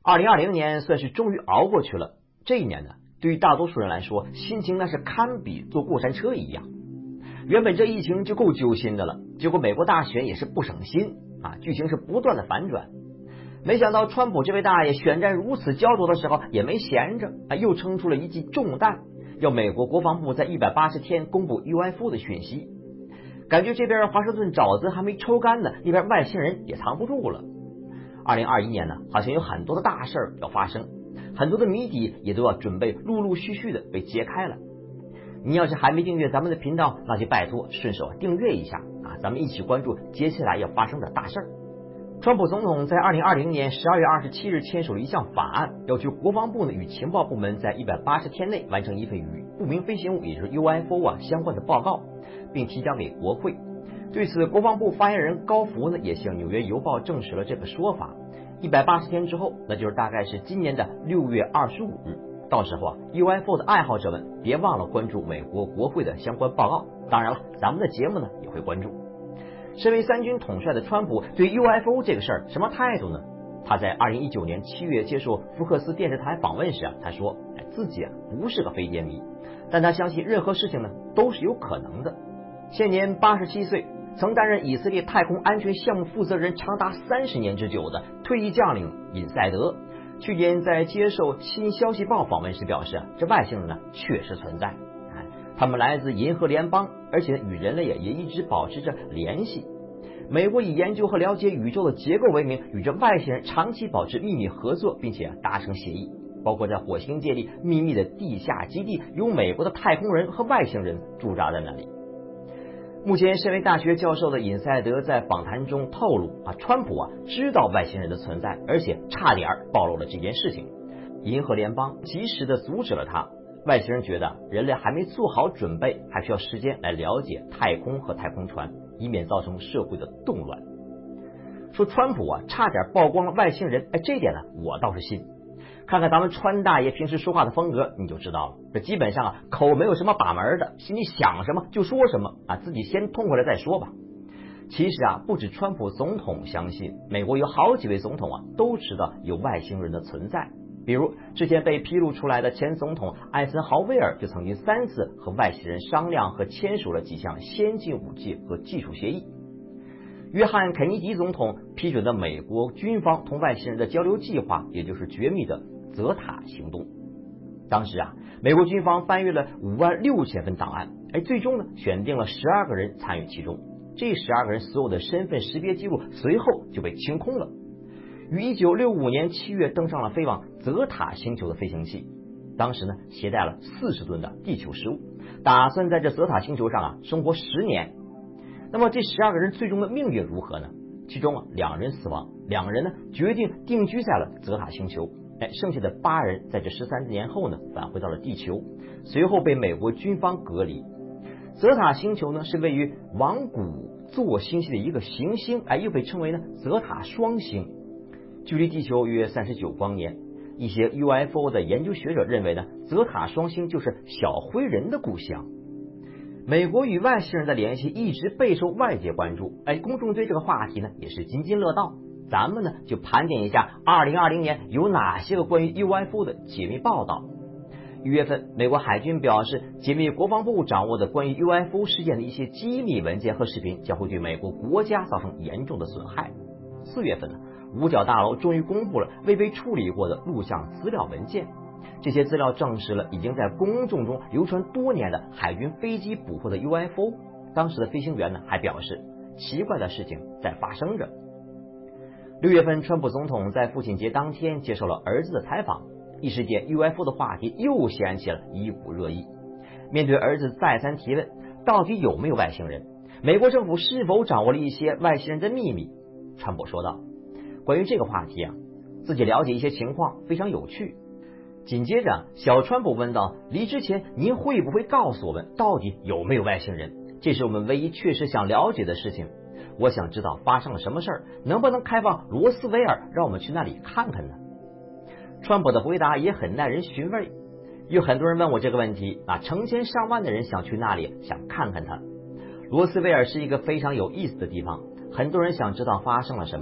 2020年算是终于熬过去了。这一年呢，对于大多数人来说，心情那是堪比坐过山车一样。原本这疫情就够揪心的了，结果美国大选也是不省心啊，剧情是不断的反转。没想到川普这位大爷选战如此焦灼的时候也没闲着啊，又撑出了一记重担，要美国国防部在180天公布 UFO 的讯息。感觉这边华盛顿爪子还没抽干呢，那边外星人也藏不住了。2021年呢，好像有很多的大事要发生，很多的谜底也都要准备陆陆续续的被揭开了。你要是还没订阅咱们的频道，那就拜托顺手订阅一下啊，咱们一起关注接下来要发生的大事儿。川普总统在2020年12月27日签署了一项法案，要求国防部呢与情报部门在180天内完成一份与不明飞行物，也就是 UFO 相关的报告，并提交给国会。对此，国防部发言人高福呢也向《纽约邮报》证实了这个说法。180天之后，那就是大概是今年的6月25日，到时候UFO 的爱好者们别忘了关注美国国会的相关报告。当然了，咱们的节目呢也会关注。身为3军统帅的川普对 UFO 这个事儿什么态度呢？他在2019年7月接受福克斯电视台访问时他说自己不是个飞碟迷，但他相信任何事情呢都是有可能的。现年87岁，曾担任以色列太空安全项目负责人长达30年之久的退役将领尹赛德，去年在接受新消息报访问时表示这外星人呢确实存在，他们来自银河联邦，而且与人类也一直保持着联系。美国以研究和了解宇宙的结构为名，与这外星人长期保持秘密合作，并且达成协议，包括在火星建立秘密的地下基地，有美国的太空人和外星人驻扎在那里。目前身为大学教授的尹赛德在访谈中透露川普知道外星人的存在，而且差点暴露了这件事情。银河联邦及时的阻止了他。外星人觉得人类还没做好准备，还需要时间来了解太空和太空船，以免造成社会的动乱。说川普差点曝光了外星人，这一点呢我倒是信。看看咱们川大爷平时说话的风格你就知道了，这基本上口没有什么把门的，心里想什么就说什么自己先通回来再说吧。其实不止川普总统相信，美国有好几位总统都知道有外星人的存在。比如之前被披露出来的前总统艾森豪威尔就曾经3次和外星人商量和签署了几项先进武器和技术协议。约翰肯尼迪总统批准了美国军方同外星人的交流计划，也就是绝密的泽塔行动。当时美国军方翻阅了56000份档案，最终呢选定了12个人参与其中。这12个人所有的身份识别记录随后就被清空了。于1965年7月登上了飞往泽塔星球的飞行器，当时呢携带了40吨的地球食物，打算在这泽塔星球上生活10年。那么这12个人最终的命运如何呢？其中2人死亡，2人呢决定定居在了泽塔星球，剩下的8人在这13年后呢返回到了地球，随后被美国军方隔离。泽塔星球呢是位于王古座星系的一个行星，又被称为呢泽塔双星，距离地球约39光年。一些 UFO 的研究学者认为呢，泽塔双星就是小灰人的故乡。美国与外星人的联系一直备受外界关注，公众对这个话题呢也是津津乐道。咱们呢就盘点一下2020年有哪些个关于 UFO 的解密报道。1月份，美国海军表示，解密国防部掌握的关于 UFO 事件的一些机密文件和视频将会对美国国家造成严重的损害。4月份呢，五角大楼终于公布了未被处理过的录像资料文件，这些资料证实了已经在公众中流传多年的海军飞机捕获的 UFO。当时的飞行员呢还表示，奇怪的事情在发生着。6月份，川普总统在父亲节当天接受了儿子的采访，一时间 UFO 的话题又掀起了一股热议。面对儿子再三提问，到底有没有外星人？美国政府是否掌握了一些外星人的秘密？川普说道，关于这个话题自己了解一些情况，非常有趣。紧接着小川普问道，离职前您会不会告诉我们到底有没有外星人？这是我们唯一确实想了解的事情。我想知道发生了什么事儿，能不能开放罗斯威尔让我们去那里看看呢？川普的回答也很耐人寻味。有很多人问我这个问题成千上万的人想去那里，想看看它。罗斯威尔是一个非常有意思的地方，很多人想知道发生了什么，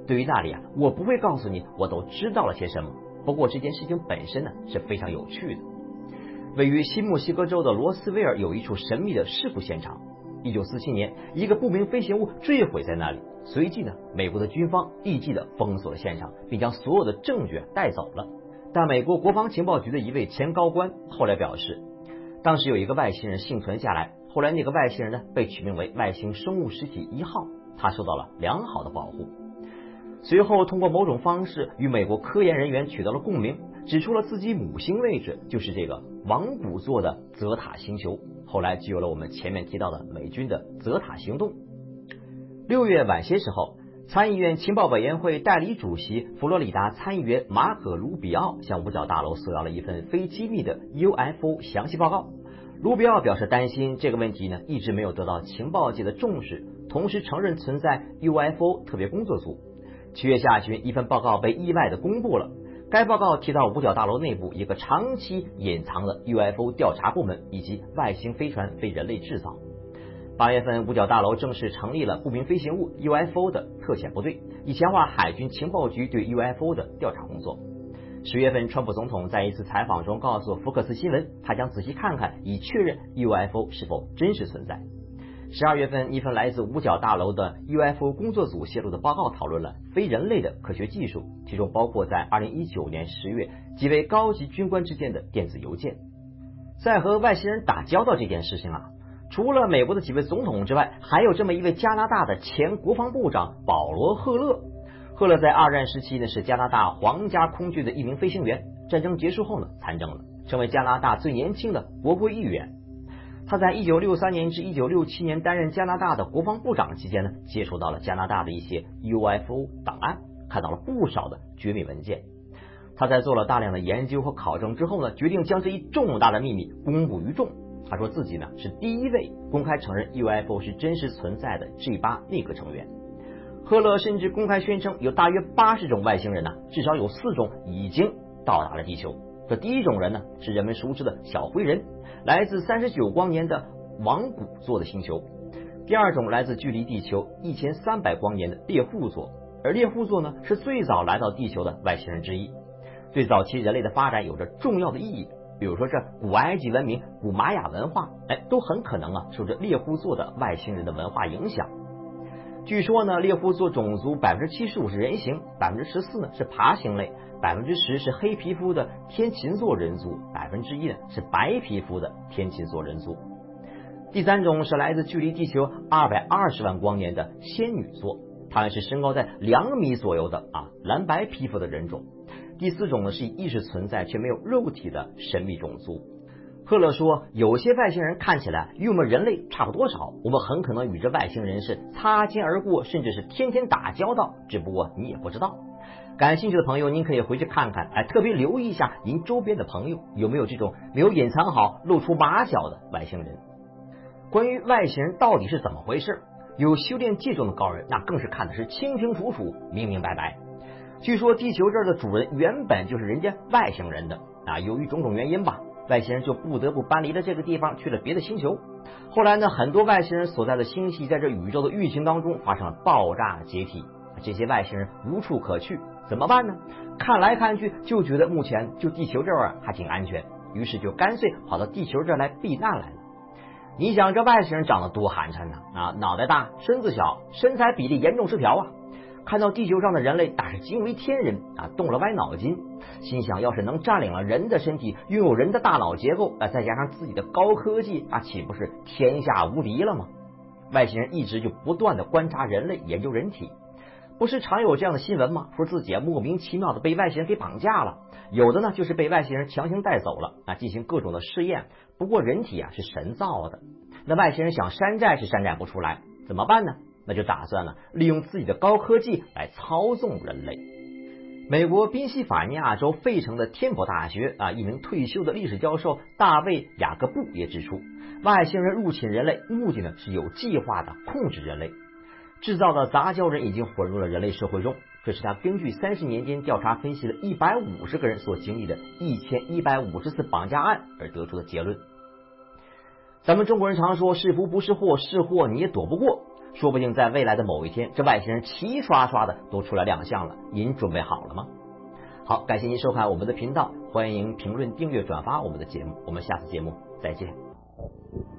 对于那里啊，我不会告诉你我都知道了些什么。不过这件事情本身呢是非常有趣的。位于新墨西哥州的罗斯威尔有一处神秘的事故现场。1947年，一个不明飞行物坠毁在那里。随即呢，美国的军方立即的封锁了现场，并将所有的证据带走了。但美国国防情报局的一位前高官后来表示，当时有一个外星人幸存下来，后来那个外星人呢被取名为外星生物实体1号，他受到了良好的保护。随后通过某种方式与美国科研人员取得了共鸣，指出了自己母星位置就是这个王古座的泽塔星球，后来就有了我们前面提到的美军的泽塔行动。6月晚些时候，参议院情报委员会代理主席佛罗里达参议员马可·卢比奥向五角大楼索要了一份非机密的 UFO 详细报告。卢比奥表示担心这个问题呢一直没有得到情报界的重视，同时承认存在 UFO 特别工作组。7月下旬，一份报告被意外的公布了。该报告提到五角大楼内部一个长期隐藏的 UFO 调查部门以及外星飞船非人类制造。8月份，五角大楼正式成立了不明飞行物 UFO 的特遣部队，以强化海军情报局对 UFO 的调查工作。10月份，川普总统在一次采访中告诉福克斯新闻，他将仔细看看，以确认 UFO 是否真实存在。12月份，一份来自五角大楼的 UFO 工作组泄露的报告讨论了非人类的科学技术，其中包括在2019年10月几位高级军官之间的电子邮件。在和外星人打交道这件事情啊，除了美国的几位总统之外，还有这么一位加拿大的前国防部长保罗·赫勒。赫勒在二战时期呢是加拿大皇家空军的一名飞行员，战争结束后呢参政了，成为加拿大最年轻的国会议员。他在1963年至1967年担任加拿大的国防部长期间呢，接触到了加拿大的一些 UFO 档案，看到了不少的绝密文件。他在做了大量的研究和考证之后呢，决定将这一重大的秘密公布于众。他说自己呢是第一位公开承认 UFO 是真实存在的 G8 内阁成员。赫勒甚至公开宣称有大约80种外星人呢，至少有4种已经到达了地球。这第一种人呢是人们熟知的小灰人，来自39光年的王古座的星球。第二种来自距离地球1300光年的猎户座，而猎户座呢是最早来到地球的外星人之一，对早期人类的发展有着重要的意义。比如说这古埃及文明、古玛雅文化，都很可能受着猎户座的外星人的文化影响。据说呢，猎户座种族75%是人形，14%呢是爬行类，10%是黑皮肤的天琴座人族，1%呢是白皮肤的天琴座人族。第三种是来自距离地球220万光年的仙女座，它们是身高在2米左右的蓝白皮肤的人种。第四种呢是意识存在却没有肉体的神秘种族。赫勒说，有些外星人看起来与我们人类差不多少，我们很可能与这外星人是擦肩而过，甚至是天天打交道，只不过你也不知道。感兴趣的朋友您可以回去看看，特别留意一下您周边的朋友有没有这种没有隐藏好露出马脚的外星人。关于外星人到底是怎么回事，有修炼界中的高人那更是看的是清清楚楚明明白白。据说地球这儿的主人原本就是人家外星人的由于种种原因吧，外星人就不得不搬离了这个地方，去了别的星球。后来呢，很多外星人所在的星系在这宇宙的运行当中发生了爆炸解体，这些外星人无处可去，怎么办呢？看来看去就觉得目前就地球这儿还挺安全，于是就干脆跑到地球这儿来避难来了。你想这外星人长得多寒碜呢？脑袋大，身子小，身材比例严重失调啊！看到地球上的人类那是惊为天人动了歪脑筋，心想要是能占领了人的身体，拥有人的大脑结构，再加上自己的高科技，岂不是天下无敌了吗？外星人一直就不断的观察人类，研究人体。不是常有这样的新闻吗？说自己莫名其妙的被外星人给绑架了，有的呢就是被外星人强行带走了进行各种的试验。不过人体是神造的，那外星人想山寨是山寨不出来，怎么办呢？那就打算利用自己的高科技来操纵人类。美国宾夕法尼亚州费城的天普大学一名退休的历史教授大卫·雅各布也指出，外星人入侵人类目的呢是有计划的控制人类，制造的杂交人已经混入了人类社会中。这是他根据30年间调查分析了150个人所经历的1150次绑架案而得出的结论。咱们中国人常说是福不是祸，是祸你也躲不过。 说不定在未来的某一天，这外星人齐刷刷的都出来亮相了。您准备好了吗？好，感谢您收看我们的频道，欢迎评论、订阅、转发我们的节目，我们下次节目再见。